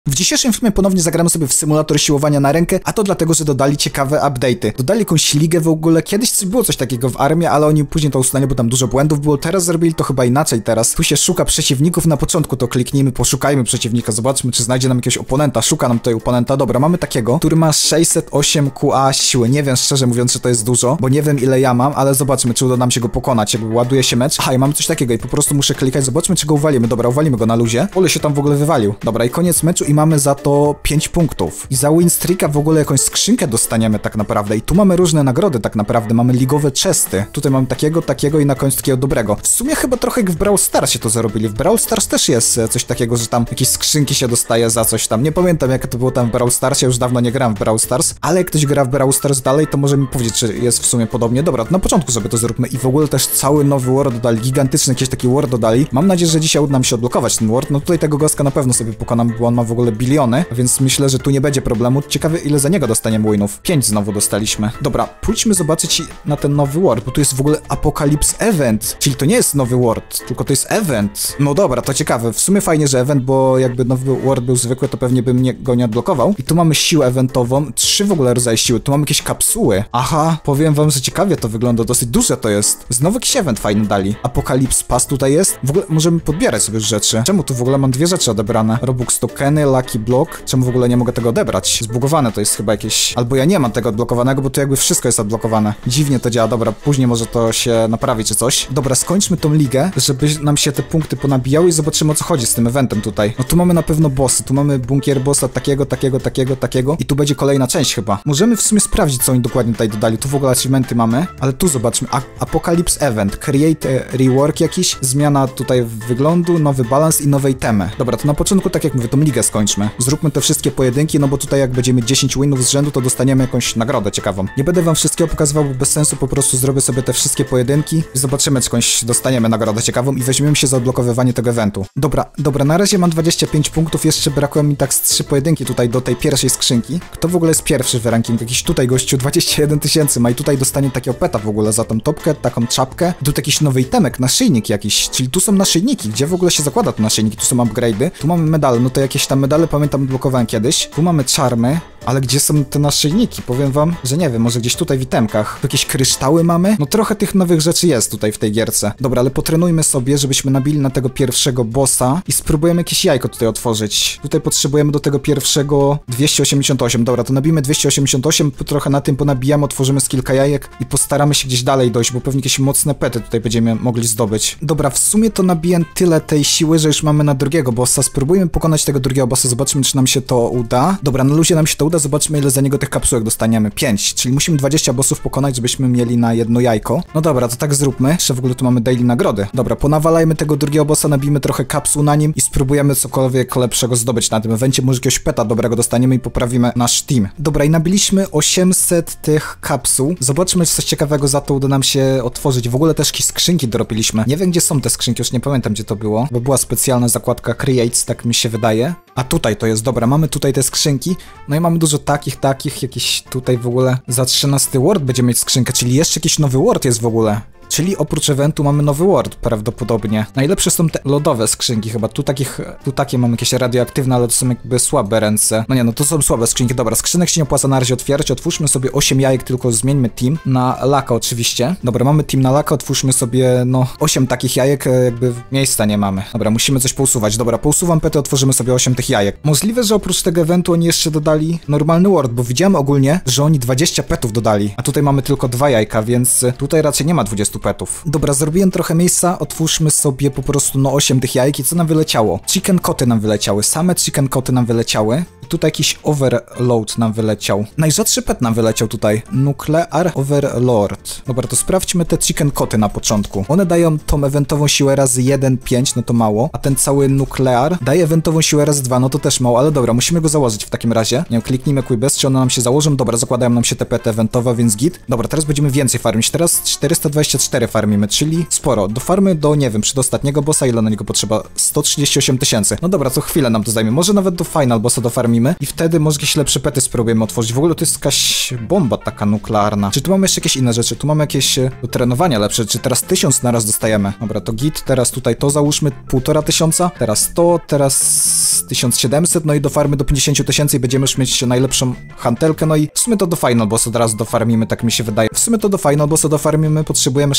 W dzisiejszym filmie ponownie zagramy sobie w symulator siłowania na rękę, a to dlatego, że dodali ciekawe update'y. Dodali jakąś ligę w ogóle, kiedyś było coś takiego w armii, ale oni później to usunęli, bo tam dużo błędów było. Teraz zrobili to chyba inaczej teraz. Tu się szuka przeciwników, na początku to kliknijmy, poszukajmy przeciwnika, zobaczmy, czy znajdzie nam jakiegoś oponenta. Szuka nam tutaj oponenta, dobra, mamy takiego, który ma 608 QA siły. Nie wiem szczerze mówiąc, czy to jest dużo, bo nie wiem ile ja mam, ale zobaczmy, czy uda nam się go pokonać, jakby ładuje się mecz. Aha, i mamy coś takiego i po prostu muszę klikać, zobaczmy, czy go uwalimy. Dobra, uwalimy go na luzie. Ole się tam w ogóle wywalił. Dobra, i koniec meczu i mamy za to 5 punktów. I za win streaka w ogóle jakąś skrzynkę dostaniemy tak naprawdę. I tu mamy różne nagrody tak naprawdę. Mamy ligowe chesty. Tutaj mamy takiego i na końcu takiego dobrego. W sumie chyba trochę jak w Brawl Starsie to zarobili. W Brawl Stars też jest coś takiego, że tam jakieś skrzynki się dostaje za coś tam. Nie pamiętam jak to było tam w Brawl Starsie, już dawno nie grałem w Brawl Stars, ale jak ktoś gra w Brawl Stars dalej, to może mi powiedzieć, czy jest w sumie podobnie. Dobra, to na początku sobie to zróbmy. I w ogóle też cały nowy world dodali. Gigantyczny jakiś taki world dodali. Mam nadzieję, że dzisiaj uda nam się odblokować ten world. No tutaj tego goska na pewno sobie pokonam, bo on ma w ogóle biliony, więc myślę, że tu nie będzie problemu. Ciekawe, ile za niego dostaniemy winów. 5 znowu dostaliśmy. Dobra, pójdźmy zobaczyć na ten nowy world, bo tu jest w ogóle Apocalypse Event, czyli to nie jest nowy world, tylko to jest event. No dobra, to ciekawe. W sumie fajnie, że event, bo jakby nowy world był zwykły, to pewnie bym go nie odblokował. I tu mamy siłę eventową, 3 w ogóle rodzaje siły. Tu mamy jakieś kapsuły. Aha, powiem wam, że ciekawie to wygląda, dosyć duże to jest. Znowu jakiś event fajny dali. Apocalypse Pass tutaj jest. W ogóle możemy podbierać sobie rzeczy. Czemu tu w ogóle mam 2 rzeczy odebrane? Robux tokeny, Lucky Block. Czemu w ogóle nie mogę tego odebrać? Zbugowane to jest chyba jakieś... Albo ja nie mam tego odblokowanego, bo tu jakby wszystko jest odblokowane. Dziwnie to działa. Dobra, później może to się naprawi czy coś. Dobra, skończmy tą ligę, żeby nam się te punkty ponabijały i zobaczymy, o co chodzi z tym eventem tutaj. No tu mamy na pewno bossy. Tu mamy bunkier bossa takiego i tu będzie kolejna część chyba. Możemy w sumie sprawdzić, co oni dokładnie tutaj dodali. Tu w ogóle achievementy mamy, ale tu zobaczmy. Apocalypse Event. Create rework jakiś. Zmiana tutaj wyglądu, nowy balans i nowe itemy. Dobra, to na początku, tak jak mówię, tą ligę skończmy. Zróbmy te wszystkie pojedynki, no bo tutaj jak będziemy 10 winów z rzędu, to dostaniemy jakąś nagrodę ciekawą. Nie będę wam wszystkiego pokazywał, bo bez sensu, po prostu zrobię sobie te wszystkie pojedynki i zobaczymy, czy jakąś dostaniemy nagrodę ciekawą i weźmiemy się za odblokowywanie tego eventu. Dobra, na razie mam 25 punktów, jeszcze brakuje mi tak z 3 pojedynki tutaj do tej pierwszej skrzynki. Kto w ogóle jest pierwszy w ranking? Jakiś tutaj gościu 21 000 ma i tutaj dostanie takiego peta w ogóle za tą topkę, taką czapkę. Tu jakiś nowy itemek, naszyjnik jakiś, czyli tu są naszyjniki, gdzie w ogóle się zakłada te naszyjniki, tu są upgrade'y, tu mamy medale, no to jakieś tam medale pamiętam blokowałem kiedyś, tu mamy czarmy, ale gdzie są te naszyjniki? Powiem wam, że nie wiem, może gdzieś tutaj w itemkach. Tu jakieś kryształy mamy? No trochę tych nowych rzeczy jest tutaj w tej gierce. Dobra, ale potrenujmy sobie, żebyśmy nabili na tego pierwszego bossa i spróbujemy jakieś jajko tutaj otworzyć. Tutaj potrzebujemy do tego pierwszego 288. Dobra, to nabijmy 288, trochę na tym ponabijamy, otworzymy z kilka jajek i postaramy się gdzieś dalej dojść, bo pewnie jakieś mocne pety tutaj będziemy mogli zdobyć. Dobra, w sumie to nabiję tyle tej siły, że już mamy na drugiego bossa. Spróbujmy pokonać tego drugiego bossa, zobaczmy, czy nam się to uda. Dobra, na luzie nam się to uda, zobaczmy, ile za niego tych kapsułek dostaniemy. 5, czyli musimy 20 bossów pokonać, żebyśmy mieli na jedno jajko. No dobra, to tak zróbmy. Jeszcze w ogóle tu mamy daily nagrody. Dobra, ponawalajmy tego drugiego bossa, nabijmy trochę kapsuł na nim i spróbujemy cokolwiek lepszego zdobyć na tym evencie. Może jakiegoś peta dobrego dostaniemy i poprawimy nasz team. Dobra, i nabiliśmy 800 tych kapsuł. Zobaczmy, czy coś ciekawego za to uda nam się otworzyć. W ogóle też jakieś skrzynki dropiliśmy. Nie wiem, gdzie są te skrzynki, już nie pamiętam, gdzie to było, bo była specjalna zakładka Creates, tak mi się wydaje. A tutaj to jest, dobra, mamy tutaj te skrzynki. No i mamy dużo takich, jakieś tutaj w ogóle za 13 word będziemy mieć skrzynkę, czyli jeszcze jakiś nowy word jest w ogóle. Czyli oprócz eventu mamy nowy world prawdopodobnie. Najlepsze są te lodowe skrzynki chyba. Tu takie mamy jakieś radioaktywne, ale to są jakby słabe ręce. No nie, no to są słabe skrzynki. Dobra, skrzynek się nie opłaca na razie otwierać. Otwórzmy sobie 8 jajek, tylko zmieńmy team na laka oczywiście. Dobra, mamy team na laka, otwórzmy sobie no 8 takich jajek, jakby miejsca nie mamy. Dobra, musimy coś pousuwać. Dobra, pousuwam pety, otworzymy sobie 8 tych jajek. Możliwe, że oprócz tego eventu oni jeszcze dodali normalny world, bo widziałem ogólnie, że oni 20 petów dodali. A tutaj mamy tylko 2 jajka, więc tutaj raczej nie ma 20 petów. Dobra, zrobiłem trochę miejsca, otwórzmy sobie po prostu no 8 tych jajek i co nam wyleciało? Chicken koty nam wyleciały, same chicken koty nam wyleciały. I tutaj jakiś overload nam wyleciał. Najrzadszy pet nam wyleciał tutaj. Nuclear Overlord. Dobra, to sprawdźmy te chicken koty na początku. One dają tą eventową siłę razy 1, 5, no to mało. A ten cały nuklear daje eventową siłę razy 2, no to też mało, ale dobra, musimy go założyć w takim razie. Nie wiem, kliknijmy Quibest, czy one nam się założą. Dobra, zakładają nam się te pety eventowe, więc git. Dobra, teraz będziemy więcej farmić. Teraz 424 4 farmimy, czyli sporo. Do farmy do, nie wiem, przedostatniego bossa, ile na niego potrzeba? 138 000. No dobra, co chwilę nam to zajmie. Może nawet do final bossa dofarmimy i wtedy może jakieś lepsze pety spróbujemy otworzyć. W ogóle to jest jakaś bomba taka nuklearna. Czy tu mamy jeszcze jakieś inne rzeczy? Tu mamy jakieś do trenowania lepsze. Czy teraz 1000 naraz dostajemy? Dobra, to git. Teraz tutaj to załóżmy 1500. Teraz to, teraz 1700. No i do farmy do 50 000 i będziemy już mieć najlepszą hantelkę. No i w sumie to do final bossa od razu dofarmimy, tak mi się wydaje. W sumie to do final bossa dofarmimy, potrzebujemy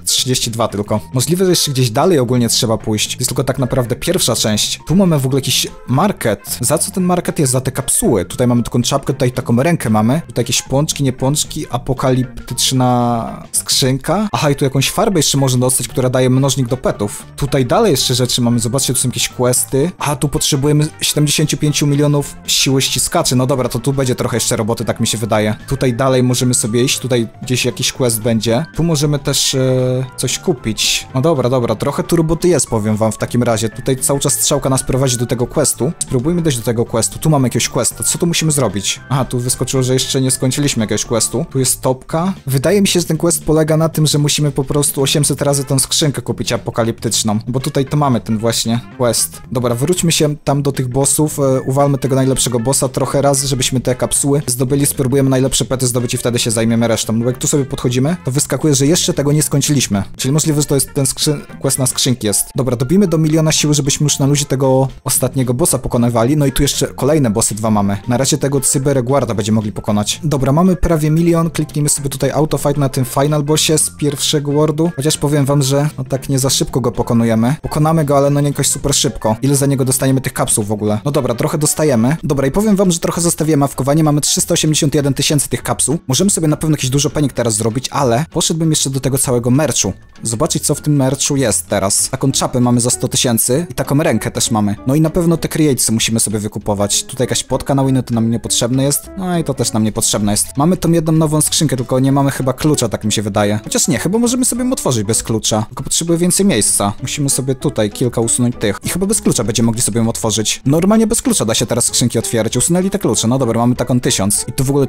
632 tylko. Możliwe, że jeszcze gdzieś dalej ogólnie trzeba pójść. To jest tylko tak naprawdę pierwsza część. Tu mamy w ogóle jakiś market. Za co ten market jest? Za te kapsuły. Tutaj mamy taką czapkę, tutaj taką rękę mamy. Tutaj jakieś pączki, nie pączki, apokaliptyczna skrzynka. Aha, i tu jakąś farbę jeszcze można dostać, która daje mnożnik do petów. Tutaj dalej jeszcze rzeczy mamy. Zobaczcie, tu są jakieś questy. A tu potrzebujemy 75 milionów siły ściskaczy. No dobra, to tu będzie trochę jeszcze roboty, tak mi się wydaje. Tutaj dalej możemy sobie iść. Tutaj gdzieś jakiś quest będzie. Tu możemy też coś kupić. No dobra, trochę tu roboty jest, powiem wam w takim razie. Tutaj cały czas strzałka nas prowadzi do tego questu. Spróbujmy dojść do tego questu. Tu mamy jakiegoś questa. Co tu musimy zrobić? Aha, tu wyskoczyło, że jeszcze nie skończyliśmy jakiegoś questu. Tu jest topka. Wydaje mi się, że ten quest polega na tym, że musimy po prostu 800 razy tą skrzynkę kupić apokaliptyczną. Bo tutaj to mamy ten właśnie quest. Dobra, wróćmy się tam do tych bossów. Uwalmy tego najlepszego bossa trochę razy, żebyśmy te kapsuły zdobyli. Spróbujemy najlepsze pety zdobyć i wtedy się zajmiemy resztą. No bo jak tu sobie podchodzimy, to wyskakuje, że jeszcze tego nie skończyliśmy. Czyli możliwe, że to jest ten quest na skrzynki jest. Dobra, dobijmy do 1 000 000 siły, żebyśmy już na luzie tego ostatniego bossa pokonywali. No i tu jeszcze kolejne bossy 2 mamy. Na razie tego Cyberguarda będziemy mogli pokonać. Dobra, mamy prawie 1 000 000. Kliknijmy sobie tutaj autofight na tym final bossie z pierwszego wordu. Chociaż powiem wam, że no tak nie za szybko go pokonujemy. Pokonamy go, ale no nie jakoś super szybko. Ile za niego dostaniemy tych kapsuł w ogóle? No dobra, trochę dostajemy. Dobra, i powiem wam, że trochę zostawiłem awkowanie. Mamy 381 000 tych kapsuł. Możemy sobie na pewno jakiś dużo penik teraz zrobić, ale poszedłbym jeszcze do tego całego merchu. Zobaczyć, co w tym merchu jest teraz. Taką czapę mamy za 100 000 i taką rękę też mamy. No i na pewno te createsy musimy sobie wykupować. Tutaj jakaś potka na winy, to nam niepotrzebne jest. No i to też nam niepotrzebne jest. Mamy tą jedną nową skrzynkę, tylko nie mamy chyba klucza, tak mi się wydaje. Chociaż nie, chyba możemy sobie ją otworzyć bez klucza. Tylko potrzebuje więcej miejsca. Musimy sobie tutaj kilka usunąć tych. I chyba bez klucza będziemy mogli sobie ją otworzyć. Normalnie bez klucza da się teraz skrzynki otwierać. Usunęli te klucze. No dobra, mamy taką 1000. I tu w ogóle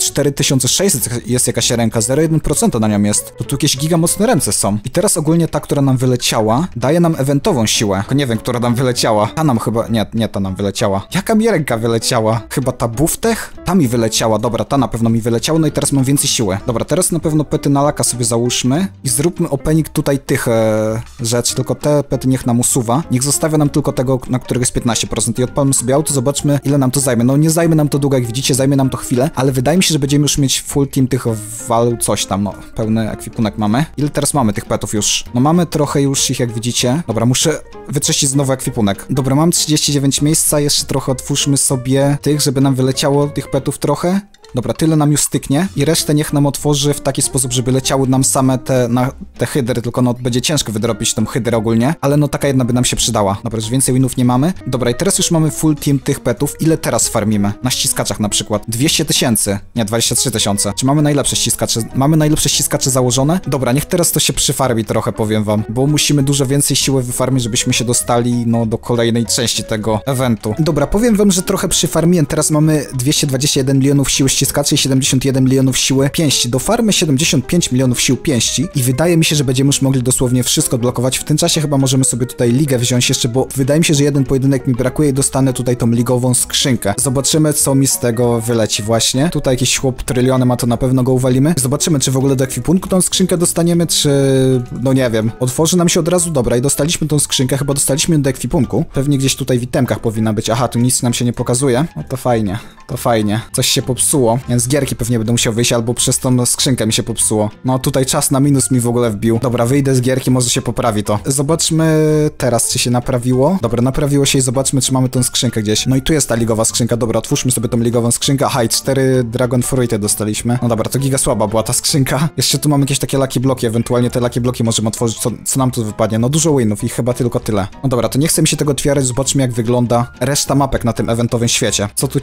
4600 jest jakaś ręka. 0,1% na nią jest. To tu jakieś giga mocne ręce są. I teraz ogólnie ta, która nam wyleciała, daje nam eventową siłę. Tylko nie wiem, która nam wyleciała. Ta nam chyba... Nie, ta nam wyleciała. Jaka mi ręka wyleciała? Chyba ta buftech? Ta mi wyleciała. Dobra, ta na pewno mi wyleciała. No i teraz mam więcej siły. Dobra, teraz na pewno pety na laka sobie załóżmy. I zróbmy opening tutaj tych rzeczy. Tylko te pety niech nam usuwa. Niech zostawia nam tylko tego, na którego jest 15%. I odpalmy sobie auto, zobaczmy, ile nam to zajmie. No nie zajmie nam to długo, jak widzicie, zajmie nam to chwilę. Ale wydaje mi się, że będziemy już mieć full team tych walu coś tam. No, pełny ekwipunek mamy. Ile teraz mamy tych petów już? No mamy trochę już ich, jak widzicie. Dobra, muszę wyczyścić znowu ekwipunek. Dobra, mam 39 miejsca, jeszcze trochę otwórzmy sobie tych, żeby nam wyleciało tych petów trochę. Dobra, tyle nam już styknie i resztę niech nam otworzy w taki sposób, żeby leciały nam same te hydry, tylko no będzie ciężko wydrobić tą hydrę ogólnie, ale no taka jedna by nam się przydała. Dobra, już więcej winów nie mamy. Dobra, i teraz już mamy full team tych petów. Ile teraz farmimy? Na ściskaczach na przykład. 200 000. Nie, 23 000. Czy mamy najlepsze ściskacze? Mamy najlepsze ściskacze założone? Dobra, niech teraz to się przyfarmi trochę, powiem wam, bo musimy dużo więcej siły wyfarmić, żebyśmy się dostali, no, do kolejnej części tego eventu. Dobra, powiem wam, że trochę przyfarmiłem. Teraz mamy 221 milionów siły ściskaczy i 71 milionów siły pięści. Do farmy 75 milionów sił pięści i wydaje mi się, że będziemy już mogli dosłownie wszystko odblokować. W tym czasie chyba możemy sobie tutaj ligę wziąć jeszcze, bo wydaje mi się, że jeden pojedynek mi brakuje i dostanę tutaj tą ligową skrzynkę. Zobaczymy, co mi z tego wyleci właśnie. Tutaj jakiś chłop trylionem, a to na pewno go uwalimy. Zobaczymy, czy w ogóle do ekwipunku tą skrzynkę dostaniemy, czy... no nie wiem. Otworzy nam się od razu, dobra, i dostaliśmy tą skrzynkę, chyba dostaliśmy ją do ekwipunku. Pewnie gdzieś tutaj w itemkach powinna być. Aha, tu nic nam się nie pokazuje. No to fajnie, to fajnie. Coś się popsuło, więc gierki pewnie będę musiał wyjść, albo przez tą skrzynkę mi się popsuło. No tutaj czas na minus mi w ogóle wbił. Dobra, wyjdę z gierki, może się poprawi to. Zobaczmy teraz, czy się naprawiło. Dobra, naprawiło się i zobaczmy, czy mamy tą skrzynkę gdzieś. No i tu jest ta ligowa skrzynka, dobra, otwórzmy sobie tą ligową skrzynkę. Aha, i 4 Dragon Fruity dostaliśmy. No dobra, to giga słaba była ta skrzynka. Jeszcze tu mamy jakieś takie lucky bloki, ewentualnie te lucky bloki możemy otworzyć, co nam tu wypadnie. No dużo winów i chyba tylko tyle. No dobra, to nie chcę mi się tego otwierać, zobaczmy, jak wygląda reszta mapek na tym eventowym świecie. Co tu ciekawego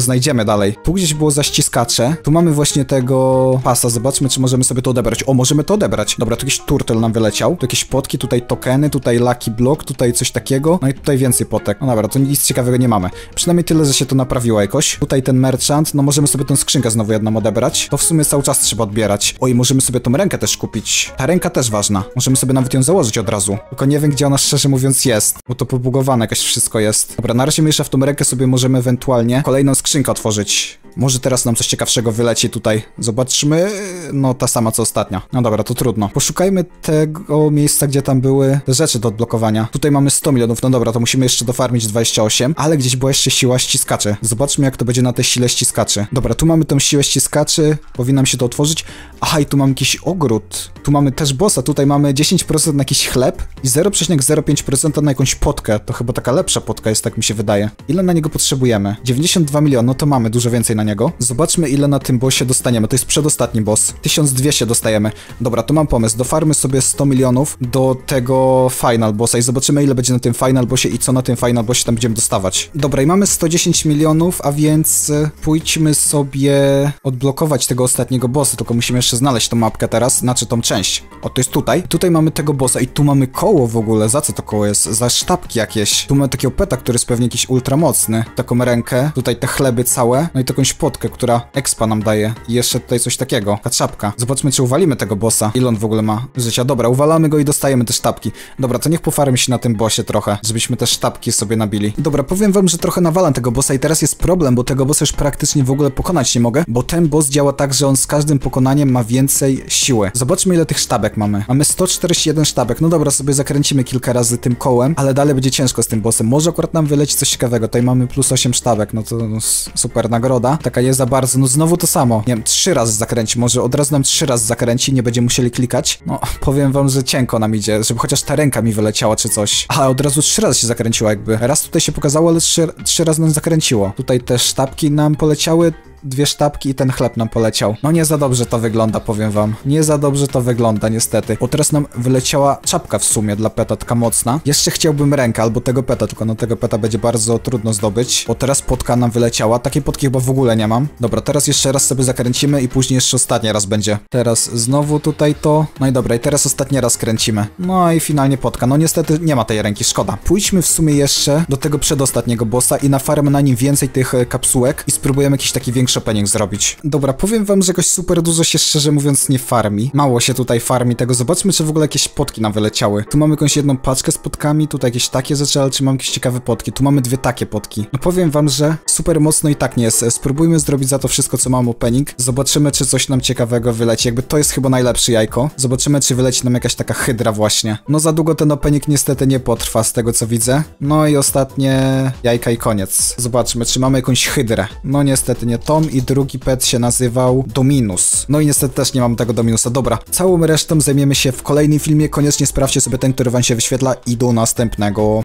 znajdziemy dalej. Tu gdzieś było zaściskacze. Tu mamy właśnie tego pasa. Zobaczmy, czy możemy sobie to odebrać. O, możemy to odebrać. Dobra, tu jakiś turtle nam wyleciał. Tu jakieś potki, tutaj tokeny, tutaj lucky block, tutaj coś takiego. No i tutaj więcej potek. No dobra, to nic ciekawego nie mamy. Przynajmniej tyle, że się to naprawiło jakoś. Tutaj ten merchant. No możemy sobie tę skrzynkę znowu jedną odebrać. To w sumie cały czas trzeba odbierać. Oj, możemy sobie tą rękę też kupić. Ta ręka też ważna. Możemy sobie nawet ją założyć od razu. Tylko nie wiem, gdzie ona szczerze mówiąc jest. Bo to pobugowane jakoś wszystko jest. Dobra, na razie my jeszcze w tą rękę sobie możemy ewentualnie kolejną skrzynkę otworzyć. Może teraz nam coś ciekawszego wyleci tutaj. Zobaczmy. No, ta sama co ostatnia. No dobra, to trudno. Poszukajmy tego miejsca, gdzie tam były te rzeczy do odblokowania. Tutaj mamy 100 milionów. No dobra, to musimy jeszcze dofarmić 28. Ale gdzieś była jeszcze siła ściskaczy. Zobaczmy, jak to będzie na tej sile ściskaczy. Dobra, tu mamy tą siłę ściskaczy. Powinno nam się to otworzyć. Aha, i tu mamy jakiś ogród. Tu mamy też bossa. Tutaj mamy 10% na jakiś chleb i 0,05% na jakąś potkę. To chyba taka lepsza potka jest, tak mi się wydaje. Ile na niego potrzebujemy? 92 miliony, no to mamy dużo więcej na niego. Zobaczmy, ile na tym bossie dostaniemy. To jest przedostatni boss. 1200 dostajemy. Dobra, to mam pomysł. Dofarmy sobie 100 milionów do tego final bossa i zobaczymy, ile będzie na tym final bossie i co na tym final bossie tam będziemy dostawać. Dobra, i mamy 110 milionów, a więc pójdźmy sobie odblokować tego ostatniego bossa, tylko musimy jeszcze znaleźć tą mapkę teraz, znaczy tą część. O, to jest tutaj. Tutaj mamy tego bossa i tu mamy koło w ogóle. Za co to koło jest? Za sztabki jakieś. Tu mamy takiego peta, który jest pewnie jakiś ultramocny. Taką rękę. Tutaj te chleby całe. No i jakąś potkę, która expa nam daje. I jeszcze tutaj coś takiego. Ta sztabka. Zobaczmy, czy uwalimy tego bossa. Ile on w ogóle ma życia. Dobra, uwalamy go i dostajemy te sztabki. Dobra, to niech pofarmy się na tym bossie trochę, żebyśmy te sztabki sobie nabili. Dobra, powiem wam, że trochę nawalam tego bossa i teraz jest problem, bo tego bossa już praktycznie w ogóle pokonać nie mogę, bo ten boss działa tak, że on z każdym pokonaniem ma więcej siły. Zobaczmy, ile tych sztabek mamy. Mamy 141 sztabek. No dobra, sobie zakręcimy kilka razy tym kołem, ale dalej będzie ciężko z tym bossem. Może akurat nam wyleci coś ciekawego. Tutaj mamy plus 8 sztabek, no to super nagroda. Taka jest za bardzo. No znowu to samo. Nie wiem, 3 razy zakręci. Może od razu nam 3 razy zakręci, nie będziemy musieli klikać. No, powiem wam, że cienko nam idzie, żeby chociaż ta ręka mi wyleciała czy coś. Aha, od razu 3 razy się zakręciła jakby. Raz tutaj się pokazało, ale 3 razy nam zakręciło. Tutaj te sztabki nam poleciały. 2 sztabki i ten chleb nam poleciał. No nie za dobrze to wygląda, powiem wam. Nie za dobrze to wygląda, niestety. Bo teraz nam wyleciała czapka w sumie dla peta, taka mocna. Jeszcze chciałbym rękę albo tego peta, tylko no tego peta będzie bardzo trudno zdobyć. Bo teraz potka nam wyleciała. Takiej potki chyba w ogóle nie mam. Dobra, teraz jeszcze raz sobie zakręcimy i później jeszcze ostatni raz będzie. Teraz znowu tutaj to. No i dobra, i teraz ostatni raz kręcimy. No i finalnie potka. No niestety nie ma tej ręki, szkoda. Pójdźmy w sumie jeszcze do tego przedostatniego bossa i nafarmy na nim więcej tych kapsułek i spróbujemy jakiś taki większy opening zrobić. Dobra, powiem wam, że jakoś super dużo się szczerze mówiąc nie farmi. Mało się tutaj farmi tego. Zobaczmy, czy w ogóle jakieś potki nam wyleciały. Tu mamy jakąś jedną paczkę z potkami, tutaj jakieś takie rzeczy, ale czy mam jakieś ciekawe potki? Tu mamy 2 takie potki. No powiem wam, że super mocno i tak nie jest. Spróbujmy zrobić za to wszystko, co mam opening. Zobaczymy, czy coś nam ciekawego wyleci. Jakby to jest chyba najlepsze jajko. Zobaczymy, czy wyleci nam jakaś taka hydra właśnie. No za długo ten opening niestety nie potrwa z tego, co widzę. No i ostatnie jajka i koniec. Zobaczmy, czy mamy jakąś hydrę. No niestety nie tą i drugi pet się nazywał Dominus. No i niestety też nie mam tego Dominusa. Dobra, całą resztą zajmiemy się w kolejnym filmie. Koniecznie sprawdźcie sobie ten, który wam się wyświetla i do następnego.